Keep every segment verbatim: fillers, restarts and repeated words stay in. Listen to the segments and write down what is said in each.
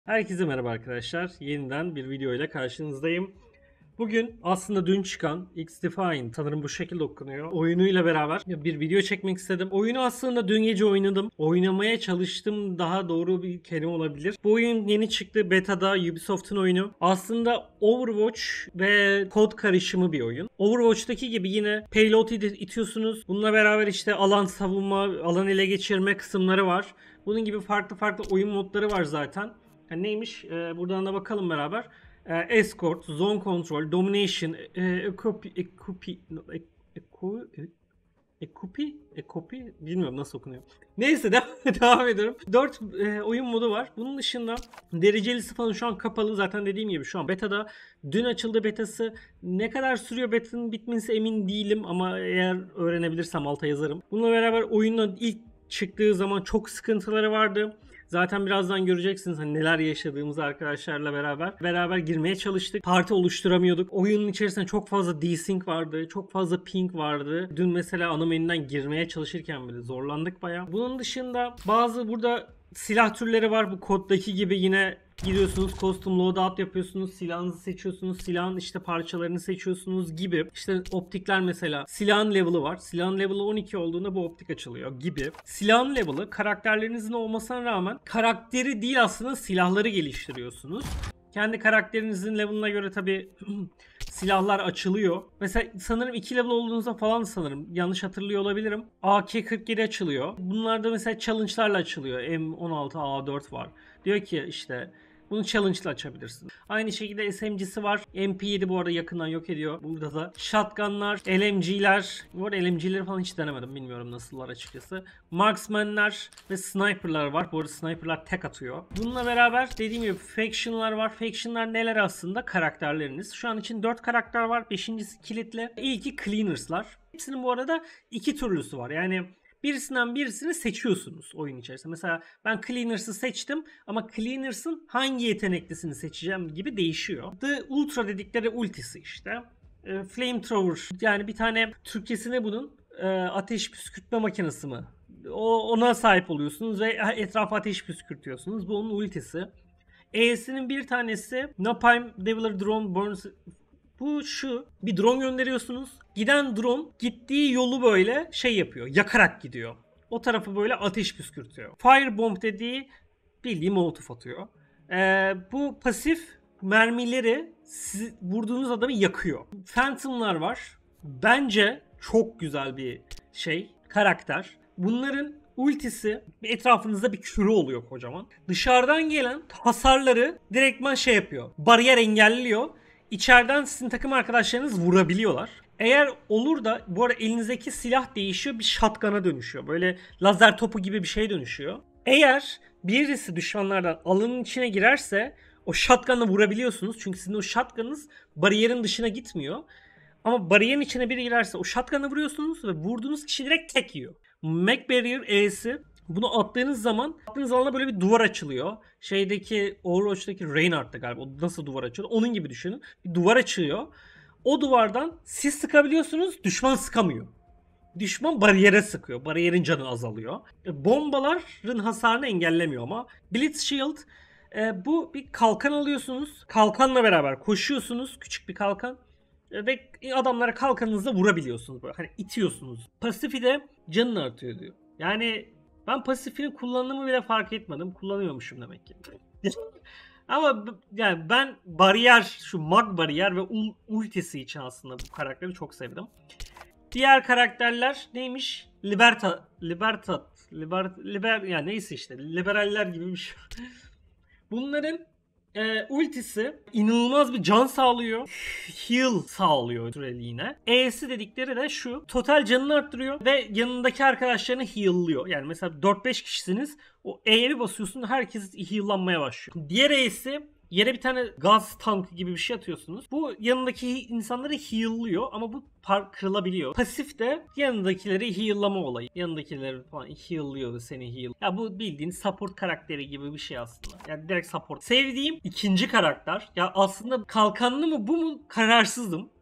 Herkese merhaba arkadaşlar. Yeniden bir video ile karşınızdayım. Bugün aslında dün çıkan X-Defiant, sanırım bu şekilde okunuyor, oyunuyla beraber bir video çekmek istedim. Oyunu aslında dün gece oynadım. Oynamaya çalıştım, daha doğru bir kelime olabilir. Bu oyun yeni çıktı. Beta'da, Ubisoft'un oyunu. Aslında Overwatch ve kod karışımı bir oyun. Overwatch'taki gibi yine payload itiyorsunuz. Bununla beraber işte alan savunma, alan ele geçirme kısımları var. Bunun gibi farklı farklı oyun modları var zaten. Yani neymiş? Ee, buradan da bakalım beraber. Ee, escort, zone control, domination, e, ecopi, ecopi, eco, Ekopi, Ekopi bilmiyorum nasıl okunuyor. Neyse devam, devam ediyorum. dört e, oyun modu var. Bunun dışında derecelisi falan şu an kapalı. Zaten dediğim gibi şu an beta'da. Dün açıldı betası. Ne kadar sürüyor beta'nın bitmesi emin değilim ama eğer öğrenebilirsem alta yazarım. Bununla beraber oyunun ilk çıktığı zaman çok sıkıntıları vardı. Zaten birazdan göreceksiniz hani neler yaşadığımızı arkadaşlarla beraber. Beraber girmeye çalıştık. Parti oluşturamıyorduk. Oyunun içerisinde çok fazla desync vardı. Çok fazla ping vardı. Dün mesela ana menüden girmeye çalışırken bile zorlandık bayağı. Bunun dışında bazı burada silah türleri var. Bu koddaki gibi yine giriyorsunuz, custom loadout yapıyorsunuz, silahınızı seçiyorsunuz, silahın işte parçalarını seçiyorsunuz gibi. İşte optikler mesela. Silahın level'ı var. Silahın level'ı on iki olduğunda bu optik açılıyor gibi. Silahın level'ı karakterlerinizin olmasına rağmen karakteri değil aslında silahları geliştiriyorsunuz. Kendi karakterinizin level'ına göre tabi silahlar açılıyor. Mesela sanırım iki level olduğunuzda falan sanırım. Yanlış hatırlıyor olabilirim. A K kırk yedi açılıyor. Bunlar da mesela challenge'larla açılıyor. M on altı A dört var. Diyor ki işte bunu challenge ile açabilirsin. Aynı şekilde S M G'si var. M P yedi bu arada yakından yok ediyor. Burada da shotgunlar, L M G'ler. Bu arada L M G'leri falan hiç denemedim. Bilmiyorum nasıllar açıkçası. Marksman'lar ve sniper'lar var. Bu arada sniper'lar tek atıyor. Bununla beraber dediğim gibi faction'lar var. Faction'lar neler aslında? Karakterleriniz. Şu an için dört karakter var. beşincisi kilitli. İlki cleaners'lar. Hepsinin bu arada iki türlüsü var. Yani birisinden birisini seçiyorsunuz oyun içerisinde. Mesela ben Cleaners'ı seçtim ama Cleaners'ın hangi yeteneklisini seçeceğim gibi değişiyor. The Ultra dedikleri ultisi işte. E, Flamethrower yani bir tane Türkçesine bunun e, ateş püskürtme makinesi mi? O, ona sahip oluyorsunuz ve etrafa ateş püskürtüyorsunuz. Bu onun ultisi. E'sinin bir tanesi Napalm Deviler Drone Burns. Bu şu, bir drone gönderiyorsunuz. Giden drone gittiği yolu böyle şey yapıyor. Yakarak gidiyor. O tarafı böyle ateş püskürtüyor. Firebomb dediği bildiği molotof atıyor. Ee, bu pasif mermileri siz, vurduğunuz adamı yakıyor. Phantom'lar var. Bence çok güzel bir şey. Karakter. Bunların ultisi etrafınızda bir küre oluyor kocaman. Dışarıdan gelen hasarları direktman şey yapıyor. Bariyer engelliyor. İçeriden sizin takım arkadaşlarınız vurabiliyorlar. Eğer olur da bu arada elinizdeki silah değişiyor, bir shotgun'a dönüşüyor. Böyle lazer topu gibi bir şey dönüşüyor. Eğer birisi düşmanlardan alanın içine girerse o shotgun'la vurabiliyorsunuz. Çünkü sizin o shotgun'ınız bariyerin dışına gitmiyor. Ama bariyerin içine biri girerse o shotgun'la vuruyorsunuz ve vurduğunuz kişi direkt tek yiyor. Mac Barrier E'si bunu attığınız zaman attığınız alana böyle bir duvar açılıyor. Şeydeki Overwatch'taki Reinhardt'ta galiba o nasıl duvar açıyor? Onun gibi düşünün. Bir duvar açılıyor. O duvardan siz sıkabiliyorsunuz, düşman sıkamıyor. Düşman bariyere sıkıyor. Bariyerin canı azalıyor. E, bombaların hasarını engellemiyor ama. Blitz Shield e, bu bir kalkan alıyorsunuz. Kalkanla beraber koşuyorsunuz. Küçük bir kalkan. E, ve adamlara kalkanınızla vurabiliyorsunuz. Böyle hani itiyorsunuz. Pasifi de canını artıyor diyor. Yani ben pasifini kullandığımı bile fark etmedim. Kullanıyormuşum demek ki. Ama yani ben bariyer, şu mag bariyer ve ultisi için aslında bu karakteri çok sevdim. Diğer karakterler neymiş? Liberta, Liberta, Liber, Liber, yani neyse işte liberaller gibi bir şey. Bunların e, ultisi inanılmaz bir can sağlıyor. Heal sağlıyor süreliğine. E'si dedikleri de şu. Total canını arttırıyor ve yanındaki arkadaşlarını heal'lıyor. Yani mesela dört beş kişisiniz. O E'ye bir basıyorsun, herkes heal'lanmaya başlıyor. Diğer E'si, yere bir tane gaz tankı gibi bir şey atıyorsunuz. Bu yanındaki insanları heal'lıyor ama bu par kırılabiliyor. Pasif de yanındakileri heal'lama olayı. Yanındakileri falan heal'lıyor da seni heal. Ya bu bildiğin support karakteri gibi bir şey aslında. Yani direkt support. Sevdiğim ikinci karakter. Ya aslında kalkanlı mı bu mu kararsızdım.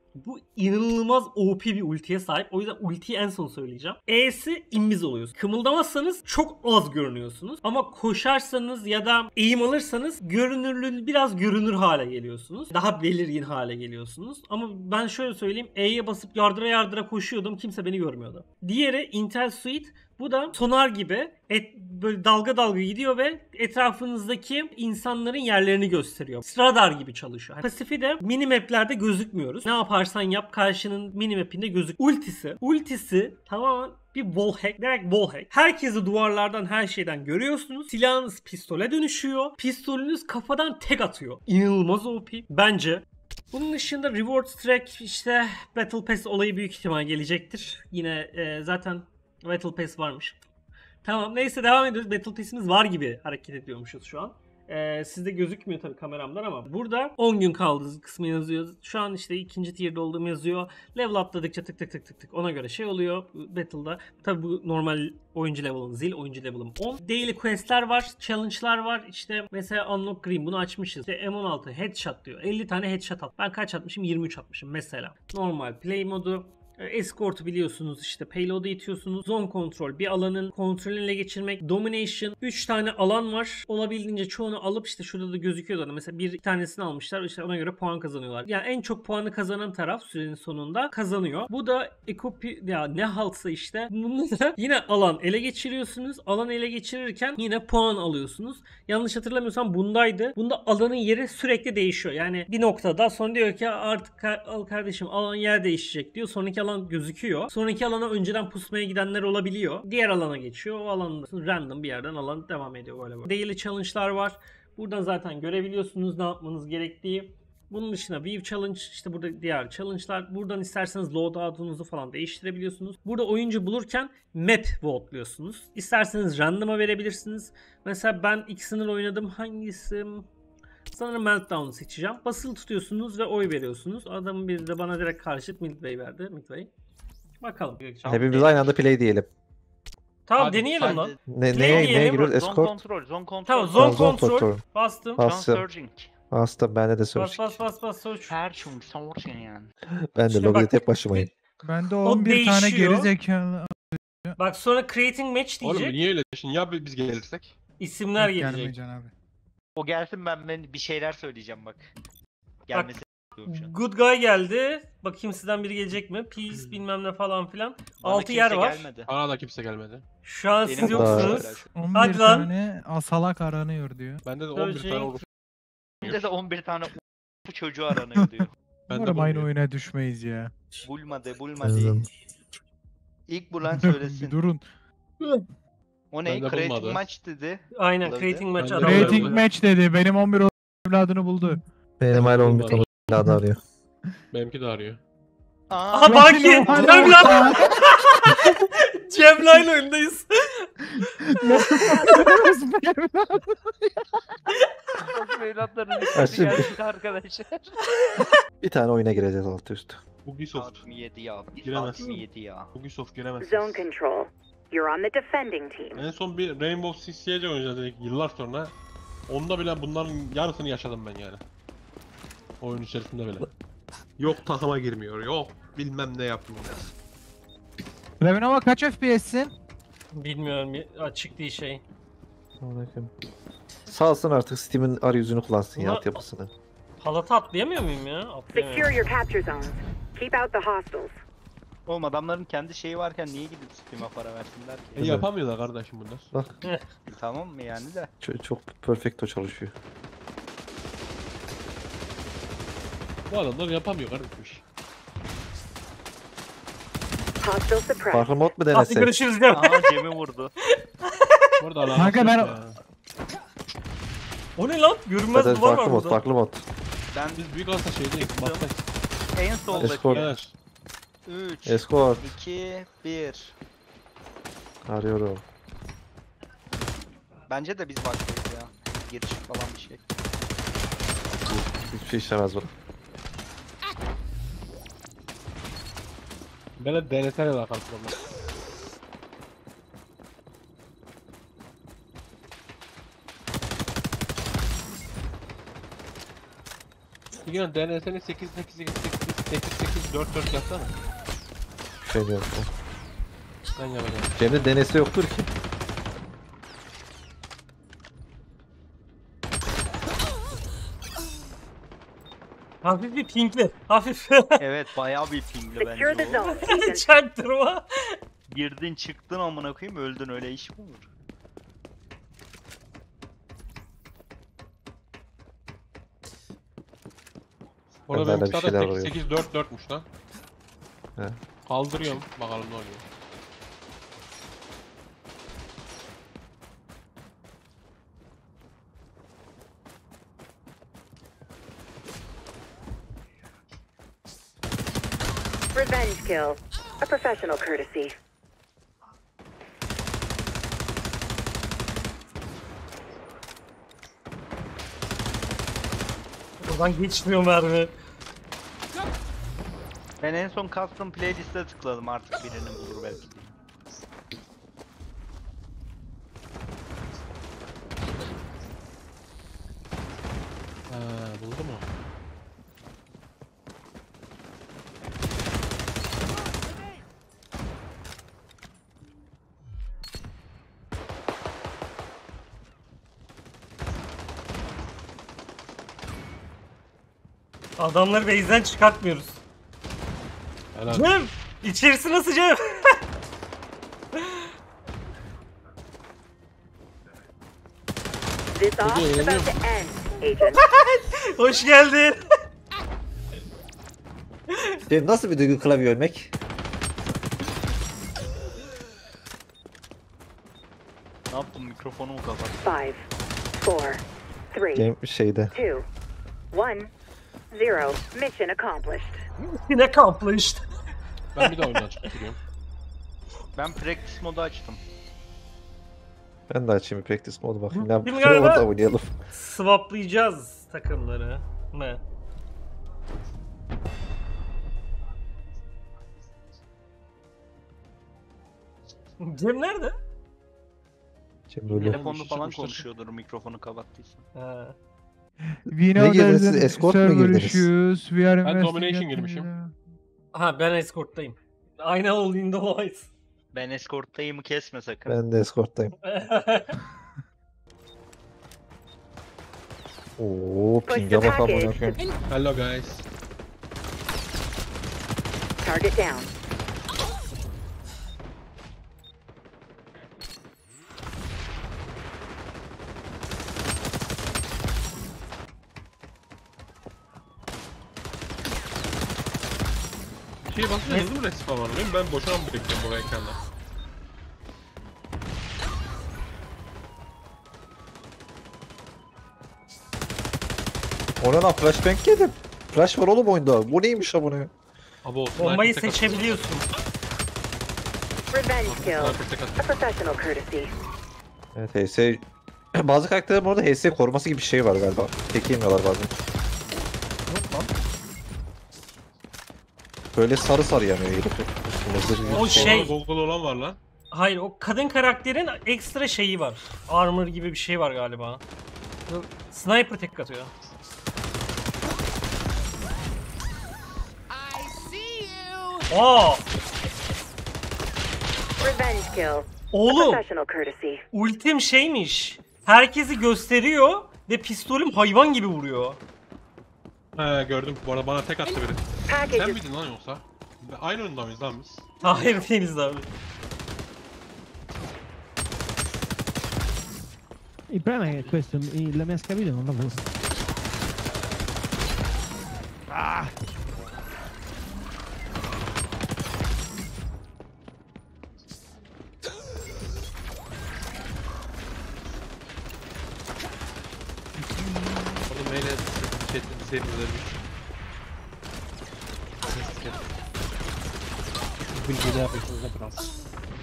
Bu inanılmaz O P bir ultiye sahip. O yüzden ultiyi en son söyleyeceğim. E'si invis oluyorsunuz. Kımıldamazsanız çok az görünüyorsunuz. Ama koşarsanız ya da eğim alırsanız görünürlüğü biraz görünür hale geliyorsunuz. Daha belirgin hale geliyorsunuz. Ama ben şöyle söyleyeyim. E'ye basıp yardıra yardıra koşuyordum. Kimse beni görmüyordu. Diğeri Intel Suite. Bu da sonar gibi et, böyle dalga dalga gidiyor ve etrafınızdaki insanların yerlerini gösteriyor. Radar gibi çalışıyor. Pasifi de minimaplerde gözükmüyoruz. Ne yaparsan yap karşının minimapinde gözük. Ultisi. Ultisi tamamen bir wall hack. Direkt wall hack. Herkesi duvarlardan her şeyden görüyorsunuz. Silahınız pistole dönüşüyor. Pistolünüz kafadan tek atıyor. İnanılmaz O P. Bence. Bunun dışında Reward Track işte Battle Pass olayı büyük ihtimal gelecektir. Yine e, zaten Battle Pass varmış. Tamam neyse devam ediyoruz. Battle Pass'imiz var gibi hareket ediyormuşuz şu an. Ee, sizde gözükmüyor tabii kameramdan ama burada on gün kaldı kısmı yazıyor. Şu an işte ikinci tier'de olduğum yazıyor. Level atladıkça tık tık tık tık tık ona göre şey oluyor Battle'da. Tabii bu normal oyuncu level'ım zil, oyuncu level'ım on. Daily quest'ler var, challenge'lar var. İşte mesela Unlock Green bunu açmışız. İşte M on altı headshot diyor. elli tane headshot at. Ben kaç atmışım? yirmi üç atmışım mesela. Normal play modu. Escort'u biliyorsunuz işte payload'u itiyorsunuz. Zone control bir alanın kontrolünü ele geçirmek. Domination üç tane alan var. Olabildiğince çoğunu alıp işte şurada da gözüküyor da mesela bir tanesini almışlar işte ona göre puan kazanıyorlar. Yani en çok puanı kazanan taraf sürenin sonunda kazanıyor. Bu da ekopi ya ne haltsa işte. Bunu da yine alan ele geçiriyorsunuz. Alan ele geçirirken yine puan alıyorsunuz. Yanlış hatırlamıyorsam bundaydı. Bunda alanın yeri sürekli değişiyor. Yani bir noktada sonra diyor ki artık al kardeşim alan yer değişecek diyor. Sonraki alan gözüküyor. Sonraki alana önceden pusmaya gidenler olabiliyor. Diğer alana geçiyor. O alanda random bir yerden alan devam ediyor böyle böyle. Daily challenge'lar var. Buradan zaten görebiliyorsunuz ne yapmanız gerektiği. Bunun dışında View Challenge işte burada diğer challenge'lar. Buradan isterseniz loadout'unuzu falan değiştirebiliyorsunuz. Burada oyuncu bulurken map vote'luyorsunuz. İsterseniz random'a verebilirsiniz. Mesela ben ikisini oynadım. Hangisi? Sanırım Meltdown'u seçeceğim. Basılı tutuyorsunuz ve oy veriyorsunuz. Adamın biri de bana direkt karşıt Midway verdi. Midway. Bakalım. Hepimiz aynı anda play diyelim. Tamam Abi, deneyelim sadece- lan. Ne, Play neye, diyelim. neye giriyoruz? Zone Escort. kontrol, zone kontrol. Tamam Zone zone Zone control. control. Bastım. Zone Bastım. surging. Bastım bende de Bas search. bas bas bas search. Searching, searching yani. Ben de İşte lobide bak, tek başımayım. Bende O on bir tane değişiyor. geri zekalı Bak sonra creating match Oğlum diyecek. niye öyle diyorsun? Ya biz gelirsek? İsimler gelecek. gelmeyeceksin abi. O gelsin ben, ben bir şeyler söyleyeceğim bak. Gelmesi diyorum şu an. Good guy geldi. Bakayım sizden biri gelecek mi? Peace bilmem ne falan filan. Bana altı kimse yer var. Gelmedi. Bana da kimse gelmedi. Şu an Benim siz da- yoksunuz. on Hadi bir lan. tane asalak aranıyor diyor. Bende de Tabii on bir şey- tane olur. Bende de on bir tane bu çocuğu aranıyor diyor. Bende Umarım aynı bulmuyor. oyuna düşmeyiz ya. Bulma de, bulma Kızım. de. İlk bulan Bir söylesin. durun. O ne? Bende Creating bulmadı. match dedi. Aynen Olabilir. creating match Ben de adamları Rating buluyor. match dedi. Benim on bir evladını buldu. Benim hala on bir Bulmadım. tane daha arıyor. Benimki de arıyor. Aa, Aha Baki! Cem Cem lan! Cem'le oyundayız. Nasıl evlatların Ha, listesi şimdi- geldi arkadaşlar. Bir tane oyuna gireceğiz altı üstü. Ubisoft. Saat mi yedi ya? Giremez. Saat mi yedi ya? Ubisoft giremez. Zone control. You're on the defending team. En son bir Rainbow Six Siege oynadık yıllar sonra. Onda bile bunların yarısını yaşadım ben yani. Oyun içerisinde bile. Yok takıma girmiyor, yok bilmem ne yapmıyor. Revin ama kaç F P S'sin? Bilmiyorum açık değil şey. Aleyküm. Salsın artık Steam'in arayüzünü kullansın ya Ulan- altyapısını. Halata atlayamıyor muyum ya? Secure Atlayamıyorum. your capture zones. Keep out the hostiles. Oğlum adamların kendi şeyi varken niye gidip Steam'e para versinler E ki? yapamıyorlar kardeşim bunlar. Bak Tamam mı yani de? çok, çok perfecto çalışıyor. Bu adamlar yapamıyor kardeşim iş. Hostile suppressed. Farklı mod mu Hadi denesek? görüşürüz Cem. Aa Cem'i vurdu. Burada alakası Kanka yok ben- ya. O ne lan? Görünmez Hadi duvar var farklı mod, burada. farklı mod. Ben Biz büyük hasta şeydeyiz. Çıktım. Baktayız. en soldaki. Escort. Evet. üç, Escort. iki, bir. Arıyorum. Bence de biz baktayız ya. Giriş falan bir şey. Hiçbir şey işlemez bu. Ben de D N S'yle alakalı problem. Yine D N S'nin sekiz sekiz sekiz sekiz sekiz sekiz dört dört yapsana. Şey diyorum. Ben yapacağım. Cem'de denesi yoktur ki. Hafif bir pinkli. Hafif. Evet bayağı bir pingli Secure the bence o. zone, Agent. Çaktırma. Girdin çıktın amına koyayım öldün öyle iş mi olur? Orada Ben de benimki bir zaten şeyler sekiz arıyorum. sekiz dört dörtmüş lan. He. Kaldırıyorum bakalım ne oluyor. Revenge kill. A professional courtesy. Buradan geçmiyor mermi. Ben en son custom playlist'e tıkladım artık birini bulur belki diye. Ha, buldu mu? Adamları base'den çıkartmıyoruz. Helal. Cem! İçerisi nasıl Cem? This op is about to end, Agent. Hoş geldin. Cem nasıl bir duygu klavye ölmek? Ne yaptım mikrofonu mu kapattım? Five, four, three, Cem şeyde. two, one, zero. Mission accomplished. Yine accomplished. Ben bir daha oyundan çıkıp giriyorum. Ben practice modu açtım. Ben de açayım bir practice modu bakayım. Ne Kim yapayım? galiba? Orada oynayalım. Swaplayacağız takımları. Ne? Cem nerede? Cem böyle. Telefonla işi falan çıkmıştır. konuşuyordur mikrofonu kapattıysan. Ha. We Ne know girdiniz there's siz? an Escort mu server girdiniz? issues. We are Ben domination investigating girmişim. the- Ha ben escorttayım. Aynı olduğunda olayız. Ben escorttayımı kesme sakın. Ben de escorttayım. Oo, Push pinge the bak amına package. koyayım. Hello guys. Target down. Şey basınca hızlı mı respawn var benim? Ben boşuna mı bekliyorum bu ekranda? Ona lan flashbang yedim. Flash var oğlum oyunda. Bu neymiş la bunu? Abo, Bombayı sniper tek seçebiliyorsun. Revenge atıyor. kill. Sniper tek atıyor. A professional courtesy. Evet H S... Bazı karakterlerin orada H S koruması gibi bir şey var galiba. Tek yemiyorlar bazen. Böyle sarı sarı yanıyor herif. Üstünde zırh gibi O bir şey. şey- Google olan var lan. Hayır o kadın karakterin ekstra şeyi var. Armor gibi bir şey var galiba. Sniper tek atıyor. Aa, Revenge kill. A oğlum professional courtesy. ultim şeymiş. Herkesi gösteriyor ve pistolüm hayvan gibi vuruyor. He gördüm. Bu arada bana tek attı biri. Package Sen is miydin lan yoksa? Aynı oyunda mıyız lan biz? Hayır değiliz abi. Il problema è che questo, il- la mia scaviglia non lavora. Orada neyle şey sevmelermiş. Bilgi yapıyorsunuz da biraz.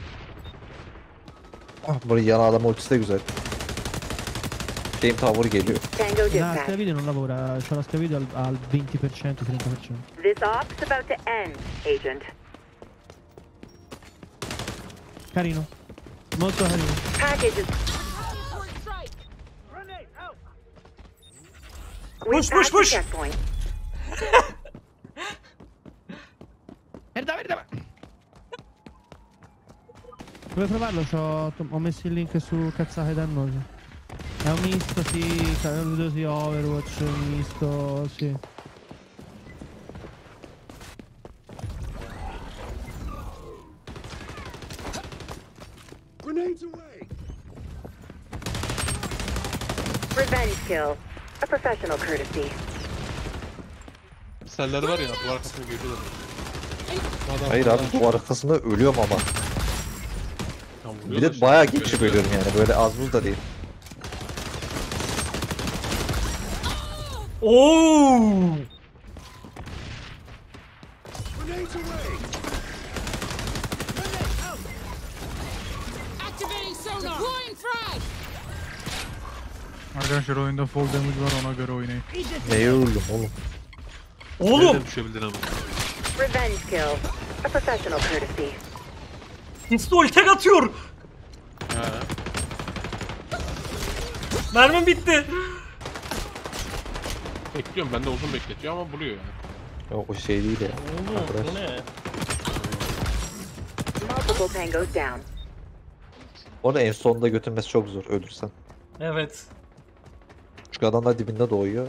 Ah, böyle yan adam ultisi de güzel. Game Tower geliyor. Tango La dispatch. scaviglia non lavora, c'ho la scaviglia al, al venti per cento, trenta per cento. This op's about to end, Agent. Carino. Molto carino. Package is. We Push, push, passed the push. checkpoint. Vuoi provarlo? C'ho, ho messo il link su Cazzate Dannose. È un misto, sì, Call of Duty Overwatch, misto, sì. Revenge kill. A professional courtesy. Seller var ya duvar arkasına görüyorlar. Adam Hayır abi bu arkasında ölüyorum ama. Tam Bir vuruyorlar de işte. bayağı geçip ölüyorum yani. Böyle az buz da değil. Oo! Activating sonar. Deploying frag. Arkadaşlar oyunda full damage var, ona göre oynayın. Neye öldüm oğlum? Oğlum! Nereden düşebildin ama? Revenge kill. A professional courtesy. Pistol tek atıyor! He. Mermim bitti. Bekliyorum ben de uzun bekletiyor ama buluyor yani. Yok o şey değil ya. Arkadaş. ne? Multiple tangos down. Onu en sonunda götürmesi çok zor ölürsen. Evet. Çünkü adamlar dibinde doğuyor.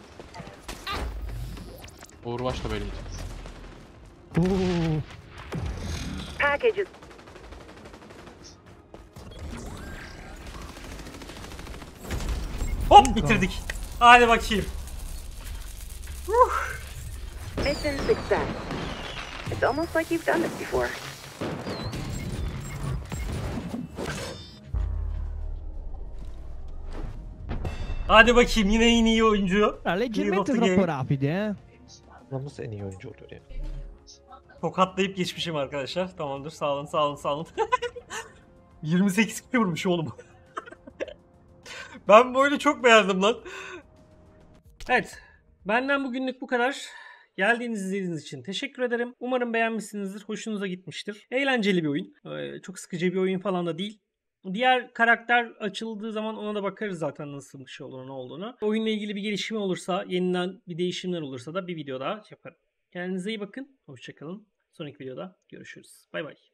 Overwatch da böyle gideceğiz. Uh, Package is Hop bitirdik. Hadi bakayım. mission success. It's almost like you've done this before. Hadi bakayım yine en iyi oyuncu. ah, leggermente Hero of the troppo game. rapidi, eh? Nasıl en iyi oyuncu olur ya? Tokatlayıp geçmişim arkadaşlar. Tamamdır. Sağ olun, sağ olun, sağ olun. yirmi sekiz kişi vurmuş oğlum. Ben böyle çok beğendim lan. Evet. Benden bugünlük bu kadar. Geldiğiniz izlediğiniz için teşekkür ederim. Umarım beğenmişsinizdir. Hoşunuza gitmiştir. Eğlenceli bir oyun. Ee, çok sıkıcı bir oyun falan da değil. Diğer karakter açıldığı zaman ona da bakarız zaten nasıl bir şey olduğunu ne olduğunu. Oyunla ilgili bir gelişme olursa, yeniden bir değişimler olursa da bir video daha yaparım. Kendinize iyi bakın. Hoşçakalın. Sonraki videoda görüşürüz. Bay bay.